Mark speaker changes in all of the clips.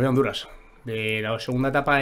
Speaker 1: voy a Honduras. De la segunda etapa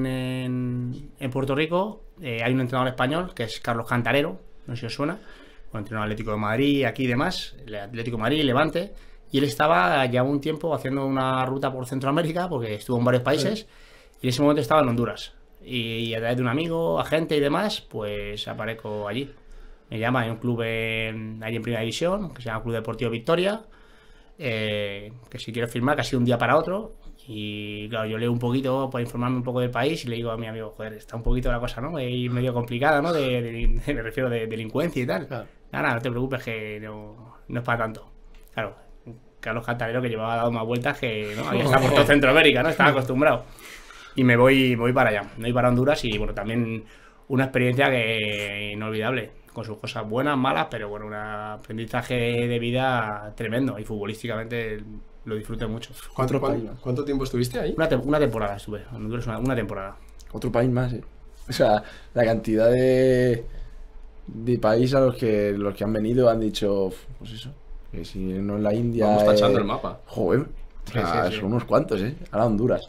Speaker 1: en Puerto Rico, hay un entrenador español que es Carlos Cantarero, no sé si os suena, un entrenador Atlético de Madrid, aquí y demás, el Atlético de Madrid, Levante, y él estaba ya un tiempo haciendo una ruta por Centroamérica, porque estuvo en varios países, y en ese momento estaba en Honduras. Y a través de un amigo, agente y demás, pues aparezco allí. Me llama, hay un club allí en Primera División, que se llama Club Deportivo Victoria, que si quiero firmar, casi un día para otro. Y claro, yo leo un poquito para informarme un poco del país y le digo a mi amigo, joder, está un poquito la cosa, ¿no? Y medio complicada, ¿no? Me refiero de delincuencia y tal.
Speaker 2: Claro.
Speaker 1: Nada, no te preocupes, que no es para tanto. Claro, Carlos Cantarero, que llevaba dado más vueltas que, ¿no? Había estado por todo Centroamérica, ¿no? Estaba acostumbrado. Y me voy para allá, me voy para Honduras y bueno, también una experiencia que inolvidable, con sus cosas buenas, malas, pero bueno, un aprendizaje de vida tremendo y futbolísticamente lo disfruté mucho.
Speaker 3: ¿Cuánto tiempo estuviste ahí?
Speaker 1: Una temporada estuve, en Honduras una temporada.
Speaker 2: Otro país más, ¿eh? O sea, la cantidad de países a los que han venido han dicho, pues eso, que si no es la India...
Speaker 3: Vamos tachando el mapa.
Speaker 2: Joder, o sea,
Speaker 1: sí.
Speaker 2: son unos cuantos, ¿eh? Ahora Honduras.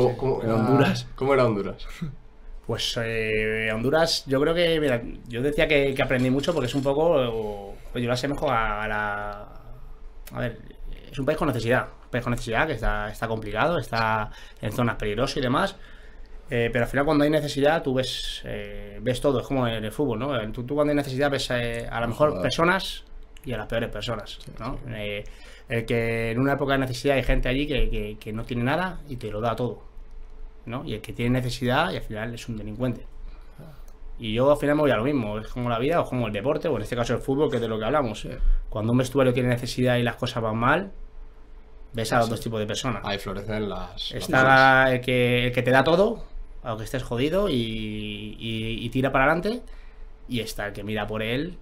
Speaker 3: ¿Cómo era Honduras?
Speaker 1: Pues Honduras, yo creo que, mira, yo decía que aprendí mucho porque es un poco, pues yo lo asemejo a ver, es un país con necesidad, que está complicado, está en zonas peligrosas y demás, pero al final cuando hay necesidad tú ves todo, es como en el fútbol, ¿no? Tú cuando hay necesidad ves a lo mejor personas y a las peores personas, ¿no? El que en una época de necesidad hay gente allí que no tiene nada y te lo da todo, ¿no? Y el que tiene necesidad y al final es un delincuente. Y yo al final me voy a lo mismo, es como la vida o como el deporte, o en este caso el fútbol, que es de lo que hablamos. Cuando un vestuario tiene necesidad y las cosas van mal, ves a los dos tipos de personas.
Speaker 3: Ahí florecen
Speaker 1: Está el que te da todo, aunque estés jodido y tira para adelante, y está el que mira por él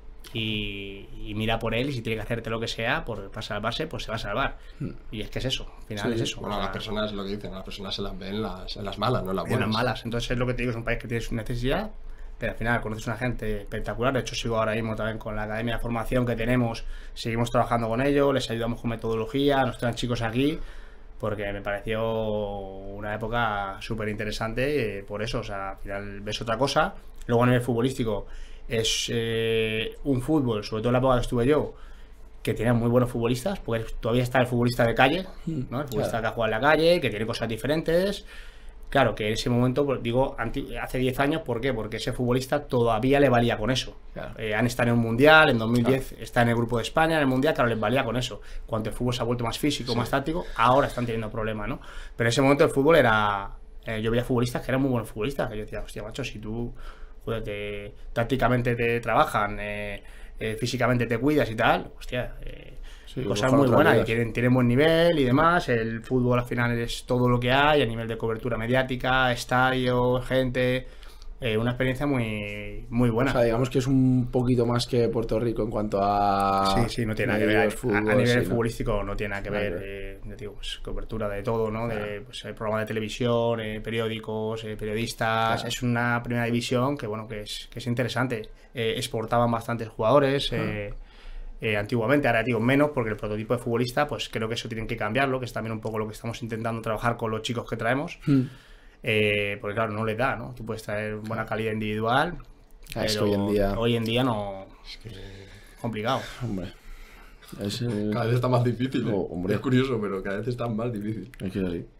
Speaker 1: y mira por él, y si tiene que hacerte lo que sea para salvarse, pues se va a salvar. Y es que es eso, al final es eso.
Speaker 3: Bueno,
Speaker 1: o sea,
Speaker 3: las personas, lo que dicen, a las personas se las ven en las malas, no en las buenas.
Speaker 1: en las malas. Entonces es lo que te digo, es un país que tiene su necesidad, pero al final conoces una gente espectacular. De hecho, sigo ahora mismo también con la academia de formación que tenemos, seguimos trabajando con ellos, les ayudamos con metodología, nos traen chicos aquí, porque me pareció una época súper interesante, por eso, o sea, al final ves otra cosa. Luego a nivel futbolístico es un fútbol, sobre todo en la época que estuve yo, que tiene muy buenos futbolistas, porque todavía está el futbolista de calle, ¿no? El futbolista que ha jugado en la calle, que tiene cosas diferentes. Claro, que en ese momento, pues, digo, hace 10 años, ¿por qué? Porque ese futbolista todavía le valía con eso.
Speaker 2: Claro.
Speaker 1: Han estado en un mundial, en 2010 está en el grupo de España, en el mundial, claro, les valía con eso. Cuando el fútbol se ha vuelto más físico, más táctico, ahora están teniendo problemas, ¿no? Pero en ese momento el fútbol era... yo veía futbolistas que eran muy buenos futbolistas, que yo decía, hostia, macho, si tú, joder, tácticamente te trabajan, físicamente te cuidas y tal, hostia... cosas muy buenas y tienen buen nivel y demás. El fútbol al final es todo lo que hay a nivel de cobertura mediática, estadio, gente, una experiencia muy, muy buena.
Speaker 2: O sea, digamos que es un poquito más que Puerto Rico en cuanto a...
Speaker 1: Sí, no tiene nada que ver. A nivel futbolístico no tiene nada que ver. Digo, pues, cobertura de todo, ¿no? De pues, programas de televisión, periódicos, periodistas. Claro. Es una primera división que, bueno, que es interesante. Exportaban bastantes jugadores. Antiguamente, ahora digo menos, porque el prototipo de futbolista, pues creo que eso tienen que cambiarlo, que es también un poco lo que estamos intentando trabajar con los chicos que traemos. Porque claro, no les da, ¿no? Tú puedes traer buena calidad individual, pero hoy en día no... Es que complicado.
Speaker 2: Hombre.
Speaker 3: Cada vez está más difícil, ¿eh?
Speaker 2: Hombre.
Speaker 3: Es curioso, pero cada vez está más difícil.
Speaker 2: Es que así.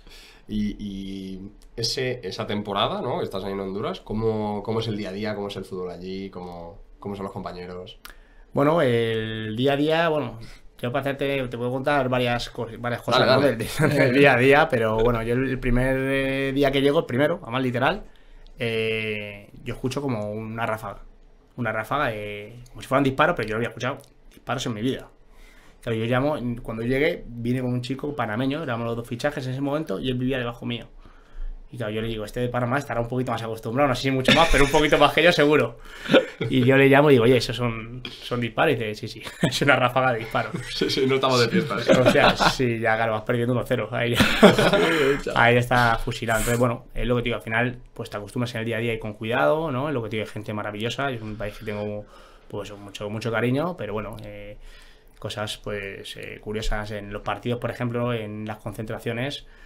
Speaker 3: Y esa temporada, ¿no? Estás ahí en Honduras, ¿cómo es el día a día? ¿Cómo es el fútbol allí? ¿Cómo son los compañeros?
Speaker 1: Bueno, el día a día, bueno, yo para hacerte, te puedo contar varias cosas,
Speaker 3: Dale.
Speaker 1: ¿no? del día a día, pero bueno, yo el primer día que llego, el primero, además literal, yo escucho como una ráfaga, como si fueran disparos, pero yo no había escuchado disparos en mi vida. Claro, yo llamo, cuando llegué, vine con un chico panameño, éramos los dos fichajes en ese momento, y él vivía debajo mío. Y claro, yo le digo, este de Panamá estará un poquito más acostumbrado, no sé si mucho más, pero un poquito más que yo seguro. Y yo le llamo y digo, oye, ¿esos son disparos? Y dice, sí, es una ráfaga de disparos.
Speaker 3: Sí, no estamos de fiestas.
Speaker 1: O sea, sí, ya claro, vas perdiendo 1-0. Ahí ya está fusilado. Entonces, bueno, es lo que te digo, al final, pues te acostumbras en el día a día y con cuidado, ¿no? Es lo que te digo, gente maravillosa, es un país que tengo pues mucho cariño, pero bueno, cosas pues curiosas en los partidos, por ejemplo, en las concentraciones.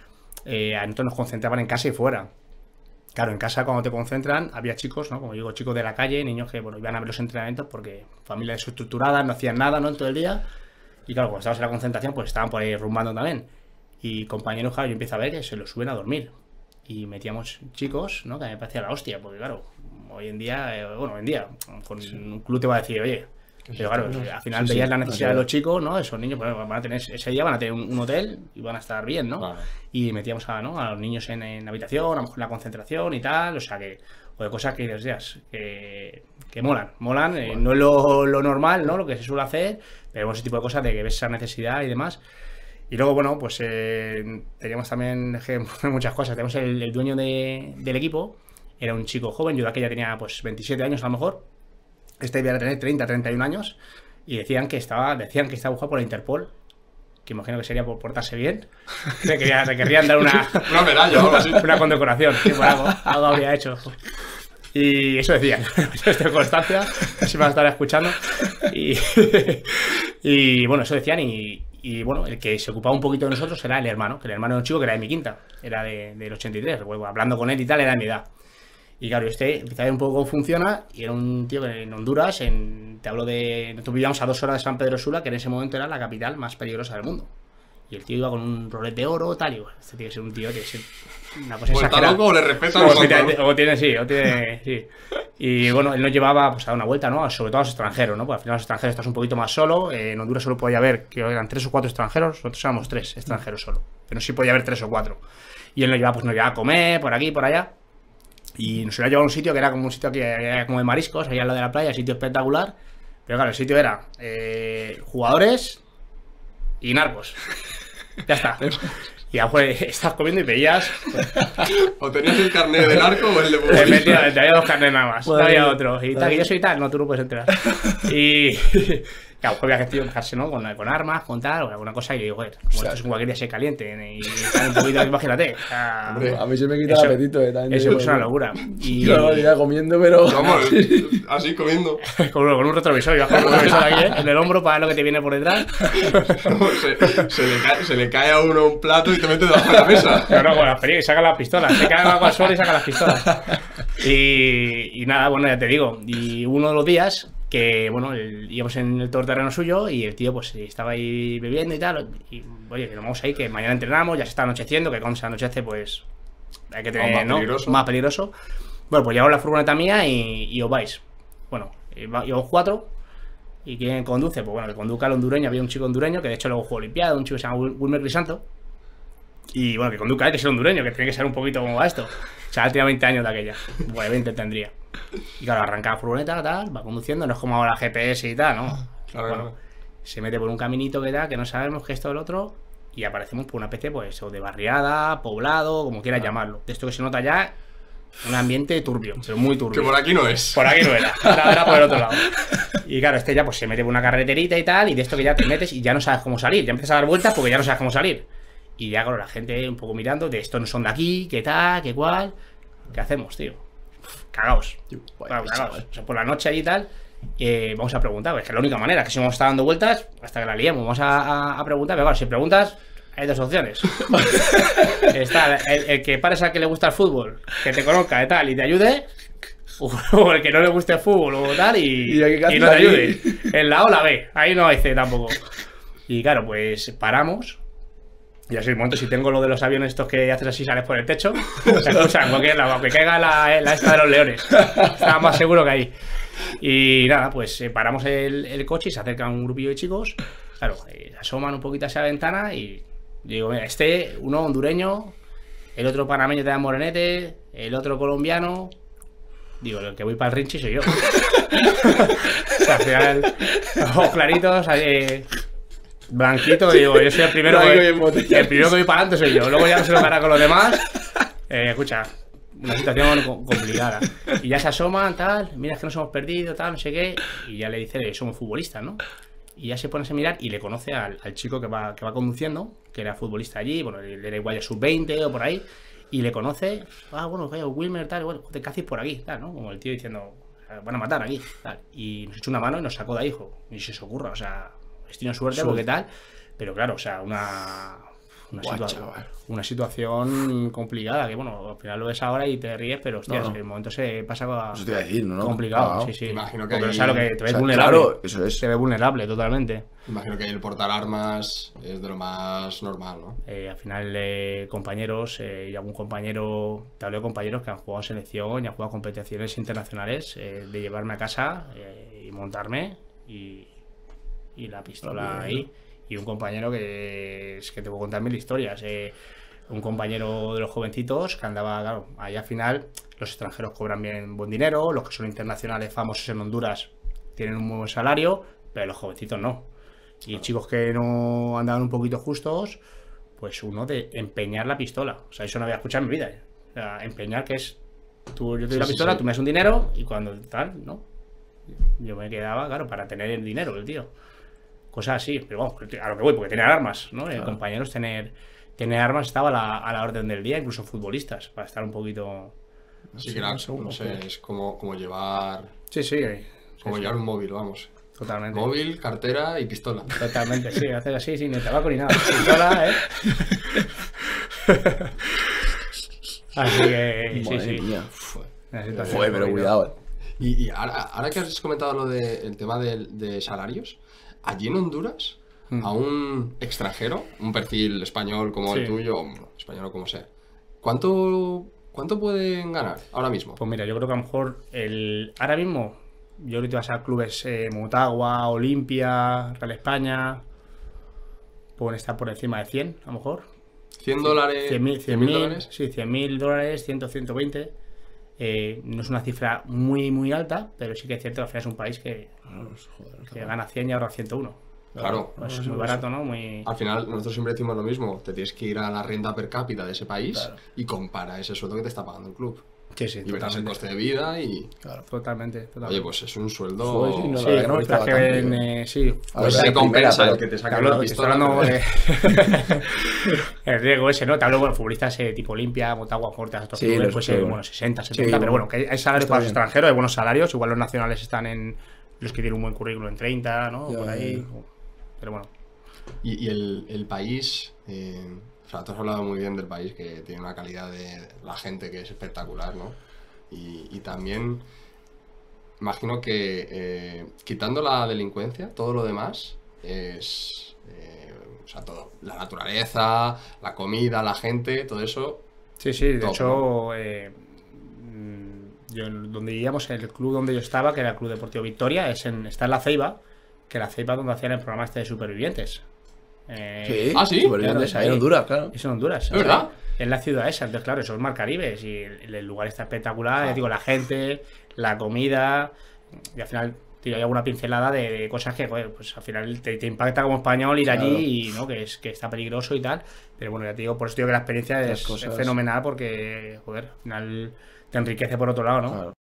Speaker 1: a nosotros nos concentraban en casa y fuera. Claro, en casa cuando te concentran había chicos, ¿no? Como digo, chicos de la calle, niños que, bueno, iban a ver los entrenamientos porque familias desestructuradas, no hacían nada, ¿no? En todo el día. Y claro, cuando estabas en la concentración, pues estaban por ahí rumbando también. Y compañeros, claro, yo empiezo a ver que se los suben a dormir. Y metíamos chicos, ¿no? Que a mí me parecía la hostia, porque claro, hoy en día, con un club te va a decir, oye, pero claro, al final veías la necesidad de los chicos, ¿no? Esos niños, pues, van a tener, ese día van a tener un hotel y van a estar bien, ¿no? Vale. Y metíamos a los niños en habitación, a lo mejor en la concentración y tal, o sea que, o de cosas que decías, que molan, bueno. No es lo normal, ¿no? Lo que se suele hacer, pero ese tipo de cosas de que ves esa necesidad y demás. Y luego, bueno, pues teníamos también muchas cosas. Tenemos el dueño del equipo, era un chico joven, yo de aquella tenía pues 27 años a lo mejor. Este debía tener 30, 31 años. Y decían que estaba buscado por la Interpol, que imagino que sería por portarse bien. Le querían dar una
Speaker 3: medalla o algo así.
Speaker 1: Una condecoración, que por algo habría hecho. Y eso decían. Yo estoy en constancia, así me van a estar escuchando. Y bueno, eso decían. Y bueno, el que se ocupaba un poquito de nosotros era el hermano, que el hermano era un chico que era de mi quinta, era del 83, recuerdo, hablando con él y tal, era de mi edad. Y claro, empecé a ver un poco cómo funciona, y era un tío que en Honduras, te hablo de... Nosotros vivíamos a 2 horas de San Pedro Sula, que en ese momento era la capital más peligrosa del mundo. Y el tío iba con un rolete de oro, tal, y bueno, este tiene que ser un tío, tiene que ser una cosa exagerada.
Speaker 3: ¿Está loco o le respeta
Speaker 1: o tiene, sí. Y bueno, él nos llevaba pues, a dar una vuelta, ¿no? Sobre todo a los extranjeros, ¿no? Porque al final los extranjeros estás un poquito más solo. En Honduras solo podía haber, que eran 3 o 4 extranjeros, nosotros éramos 3 extranjeros solo. Pero sí podía haber 3 o 4. Y él nos llevaba a comer, por aquí, por allá. Y nos había llevado a un sitio que era como un sitio que era como de mariscos, ahí al lado de la playa, sitio espectacular. Pero claro, el sitio era jugadores y narcos. Ya está. Y ya pues estás comiendo y veías.
Speaker 3: ¿O tenías el carnet de narco o el de futbolista?
Speaker 1: Efectivamente, había 2 carnets nada más. No había otro. Y tal, que yo soy tal, no, tú no puedes entrar. Y claro, pues había que fijarse, ¿no? Con armas, con tal, o alguna cosa. Y digo, joder, como esto es un cualquier día se caliente y están un poquito, imagínate.
Speaker 2: Hombre, a mí se me quita el apetito, también.
Speaker 1: Eso es una locura.
Speaker 2: Y yo ya comiendo, pero.
Speaker 3: Vamos, así comiendo.
Speaker 1: Con un retrovisor, yo con un retrovisor aquí, en el hombro para ver lo que te viene por detrás.
Speaker 3: Se le cae a uno un plato y te mete debajo de la mesa.
Speaker 1: No, con las películas, saca las pistolas. Se cae algo al suelo y saca las pistolas. Y nada, bueno, ya te digo. Y uno de los días que, bueno, íbamos en el todoterreno suyo y el tío pues estaba ahí bebiendo y tal. Y, oye, que nos vamos ahí, que mañana entrenamos, ya se está anocheciendo, que cuando se anochece, pues hay que tener, ¿no? Más peligroso. Bueno, pues llevamos la furgoneta mía y os vais. Bueno, íbamos 4. ¿Y quién conduce? Pues bueno, que conduzca el hondureño. Había un chico hondureño que de hecho luego jugó Olimpiada, un chico que se llama Wilmer Crisanto. Y bueno, que conduzca él, que es el hondureño, que tiene que ser un poquito como va esto. O sea, él tenía 20 años de aquella. Bueno, 20 tendría. Y claro, arranca la furgoneta, tal, va conduciendo, no es como ahora GPS y tal, ¿no?
Speaker 3: Claro,
Speaker 1: bueno, se mete por un caminito que da, que no sabemos qué es esto del otro, y aparecemos por una especie, pues, o de barriada, poblado, como quieras llamarlo. De esto que se nota ya un ambiente turbio, pero muy turbio.
Speaker 3: Que por aquí no es.
Speaker 1: Por aquí no era por el otro lado. Y claro, este ya pues se mete por una carreterita y tal, y de esto que ya te metes y ya no sabes cómo salir, ya empiezas a dar vueltas porque ya no sabes cómo salir. Y ya, claro, la gente un poco mirando, de estos no son de aquí, qué tal, qué cual. ¿Qué hacemos, tío? Cagaos. Claro, cagaos. O sea, por la noche allí y tal, vamos a preguntar, pues es que es la única manera, que si vamos a estar dando vueltas, hasta que la liemos, vamos a preguntar, pero claro, si preguntas, hay 2 opciones. Está el que parece al que le gusta el fútbol, que te conozca y tal, y te ayude, o el que no le guste el fútbol o tal, y no te ayude. En la A o la B, ahí no hay C tampoco. Y claro, pues paramos. Y así, el momento, si tengo lo de los aviones estos que haces así, sales por el techo, se escucha en cualquier lado, aunque caiga la esta de los leones. Estaba más seguro que ahí. Y nada, pues paramos el coche y se acerca un grupillo de chicos. Claro, asoman un poquito hacia la ventana y digo, mira, uno hondureño, el otro panameño te da morenete, el otro colombiano. Digo, el que voy para el Rinchi soy yo. O sea, al final, ojos claritos, blanquito, digo, yo soy el primero que voy para adelante soy yo. Luego ya no se lo hará con los demás. Escucha, una situación complicada. Y ya se asoman, tal, mira, es que nos hemos perdido, tal, no sé qué. Y ya le dice, somos futbolistas, ¿no? Y ya se pone a mirar y le conoce al chico que va conduciendo, que era futbolista allí, bueno, le era igual ya sub-20 o por ahí. Y le conoce, bueno, vaya, Wilmer, tal, bueno, ¿qué haces por aquí? Tal, ¿no? Como el tío diciendo, van a matar aquí, tal. Y nos echó una mano y nos sacó de ahí, hijo. Ni se os ocurra, o sea, destino suerte porque tal. Pero claro, o sea, una
Speaker 2: Buah, chaval.
Speaker 1: una situación complicada, que bueno, al final lo ves ahora y te ríes, pero hostias,
Speaker 2: No.
Speaker 1: en el momento se pasa
Speaker 2: Eso te iba a decir, ¿no?
Speaker 1: complicado,
Speaker 2: Claro.
Speaker 1: sí, sí.
Speaker 3: Imagino que
Speaker 1: Porque,
Speaker 3: ahí-
Speaker 1: o sea, lo que te
Speaker 2: O
Speaker 1: ves
Speaker 2: sea,
Speaker 1: vulnerable.
Speaker 2: claro, eso es.
Speaker 1: Te ves vulnerable totalmente.
Speaker 3: Imagino que el portar armas es de lo más normal, ¿no?
Speaker 1: Al final, compañeros, y algún compañero, te hablo de compañeros que han jugado selección y han jugado competiciones internacionales, de llevarme a casa y montarme y la pistola ahí. Y un compañero que es que te puedo contar mil historias. Un compañero de los jovencitos que andaba, claro, ahí al final los extranjeros cobran bien buen dinero, los que son internacionales famosos en Honduras tienen un muy buen salario, pero los jovencitos no. Y chicos que no andaban un poquito justos, pues uno de empeñar la pistola. O sea, eso no había escuchado en mi vida. O sea, empeñar que es, yo te doy la
Speaker 3: Sí,
Speaker 1: pistola,
Speaker 3: sí.
Speaker 1: tú me das un dinero y cuando tal, ¿no? Yo me quedaba, claro, para tener el dinero, el tío. Cosas así, pero vamos, a lo que voy, porque tener armas, ¿no? Compañeros, tener armas estaba a la orden del día, incluso futbolistas, para estar un poquito...
Speaker 3: Sí, que era, no sé, es como llevar...
Speaker 1: Sí, sí,
Speaker 3: Como llevar un móvil, vamos.
Speaker 1: totalmente.
Speaker 3: Móvil, cartera y pistola.
Speaker 1: Totalmente, sí, hacer así, sin ni tabaco ni nada. Pistola, ¿eh? Así que, sí,
Speaker 2: Madre
Speaker 1: sí.
Speaker 2: mía.
Speaker 1: Una situación
Speaker 2: Joder, pero
Speaker 1: complicada.
Speaker 2: cuidado.
Speaker 3: Y ahora que has comentado lo del tema de salarios, allí en Honduras, a un extranjero, un perfil español como el
Speaker 1: Sí.
Speaker 3: tuyo, o español o como sea, ¿cuánto pueden ganar ahora mismo?
Speaker 1: Pues mira, yo creo que a lo mejor ahora mismo, yo creo que vas a clubes Motagua, Olimpia, Real España, pueden estar por encima de 100, a lo mejor.
Speaker 3: $100,
Speaker 1: 100.000
Speaker 3: dólares.
Speaker 1: sí, $100.000, 100, 120. No es una cifra muy, muy alta, pero sí que es cierto que al final es un país que gana 100 y ahorra 101.
Speaker 3: Claro.
Speaker 1: Pues es muy barato, ¿no? Muy...
Speaker 3: Al final, nosotros siempre decimos lo mismo, te tienes que ir a la renta per cápita de ese país
Speaker 2: Claro.
Speaker 3: y compara ese sueldo que te está pagando el club.
Speaker 1: Sí, sí,
Speaker 3: Y verás el
Speaker 1: totalmente.
Speaker 3: coste de vida y...
Speaker 1: Totalmente.
Speaker 3: Oye, pues es un sueldo...
Speaker 2: Joder, sí, no,
Speaker 1: Sí,
Speaker 2: la verdad que no
Speaker 1: futbolistas
Speaker 2: estaba
Speaker 1: que
Speaker 2: tan
Speaker 1: ven,
Speaker 2: bien.
Speaker 1: sí,
Speaker 2: A ver,
Speaker 3: Pues
Speaker 2: la
Speaker 3: se
Speaker 2: primera,
Speaker 3: compensa
Speaker 2: pero-
Speaker 3: el que te
Speaker 1: te
Speaker 3: saque
Speaker 1: hablo,
Speaker 3: la
Speaker 1: te estoy
Speaker 3: pistola.
Speaker 1: hablando
Speaker 3: pero-
Speaker 1: el riesgo ese, ¿no? Te hablo, bueno, futbolistas tipo Olimpia, Motagua, Portas, otros
Speaker 2: Sí,
Speaker 1: clubes,
Speaker 2: los
Speaker 1: pues
Speaker 2: clubes.
Speaker 1: bueno, 60, 70,
Speaker 2: Sí,
Speaker 1: pero bueno, que hay salarios
Speaker 2: está
Speaker 1: para los
Speaker 2: bien.
Speaker 1: extranjeros, hay buenos salarios, igual los nacionales están en los que tienen un buen currículum en 30, ¿no?
Speaker 2: Ya,
Speaker 1: Por ahí,
Speaker 2: ya.
Speaker 1: pero bueno.
Speaker 3: Y el país, o sea, tú has hablado muy bien del país, que tiene una calidad de la gente que es espectacular, ¿no? Y también, imagino que quitando la delincuencia, todo lo demás es, o sea, todo, la naturaleza, la comida, la gente, todo eso,
Speaker 1: Sí, sí, de
Speaker 3: Top,
Speaker 1: hecho, donde vivíamos, el club donde yo estaba, que era el Club Deportivo Victoria, está en La Ceiba, que La Ceiba es donde hacían el programa este de supervivientes.
Speaker 2: Sí,
Speaker 3: Ah, ¿sí?
Speaker 2: supervivientes,
Speaker 1: Claro, es
Speaker 2: ahí en
Speaker 1: ahí.
Speaker 2: Honduras, claro.
Speaker 1: Es en Honduras.
Speaker 3: ¿Es verdad?
Speaker 1: En la ciudad esa, entonces claro, eso es Mar Caribes y el lugar está espectacular, ya digo, la gente, la comida, y al final tío, hay alguna pincelada de cosas que, joder, pues al final te impacta como español ir
Speaker 2: Claro.
Speaker 1: allí y no, que está peligroso y tal, pero bueno, ya te digo, por eso digo que la experiencia
Speaker 2: Las
Speaker 1: es
Speaker 2: cosas-
Speaker 1: fenomenal porque, joder, al final te enriquece por otro lado, ¿no?
Speaker 2: Claro.